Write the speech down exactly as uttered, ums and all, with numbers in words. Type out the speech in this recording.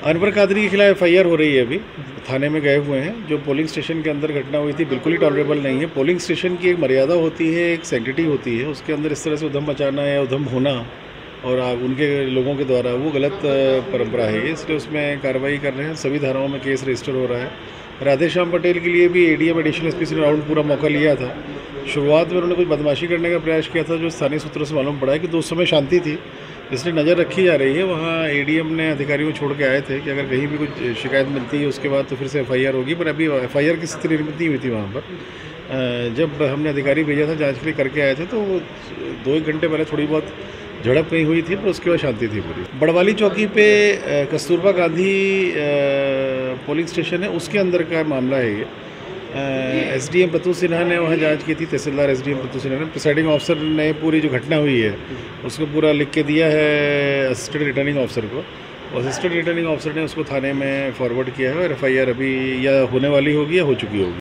अनवर कादरी के खिलाफ F I R हो रही है, अभी थाने में गए हुए हैं। जो पोलिंग स्टेशन के अंदर घटना हुई थी बिल्कुल ही टॉलरेबल नहीं है। पोलिंग स्टेशन की एक मर्यादा होती है, एक सैंक्टिटी होती है, उसके अंदर इस तरह से उधम मचाना या उधम होना और उनके लोगों के द्वारा वो गलत परंपरा है, इसलिए उसमें कार्रवाई कर रहे हैं। सभी धाराओं में केस रजिस्टर हो रहा है। राधेश्याम पटेल के लिए भी एडीएम एडिशनल एसपी से राउंड पूरा मौका लिया था। शुरुआत में उन्होंने कुछ बदमाशी करने का प्रयास किया था, जो स्थानीय सूत्रों से मालूम पड़ा है कि तो उस समय शांति थी, इसलिए नज़र रखी जा रही है। वहाँ एडीएम ने अधिकारियों को छोड़ के आए थे कि अगर कहीं भी कुछ शिकायत मिलती है उसके बाद तो फिर से एफआईआर होगी, पर अभी एफआईआर की स्थिति निर्मित नहीं हुई थी वहाँ पर। जब हमने अधिकारी भेजा था जांच के लिए करके आए थे, तो दो एक घंटे पहले थोड़ी बहुत झड़प कहीं हुई थी, पर उसके बाद शांति थी पूरी। बड़वाली चौकी पे कस्तूरबा गांधी पोलिंग स्टेशन है, उसके अंदर का मामला है ये। S D M Pratul Sinha ने वहाँ जांच की थी, tehsildar S D M Pratul Sinha ने। प्रिसाइडिंग ऑफिसर ने पूरी जो घटना हुई है उसको पूरा लिख के दिया है असिस्टेंट रिटर्निंग ऑफिसर को, और असिस्टेंट रिटर्निंग ऑफिसर ने उसको थाने में फॉरवर्ड किया है और एफ आई आर अभी या होने वाली होगी या हो चुकी होगी।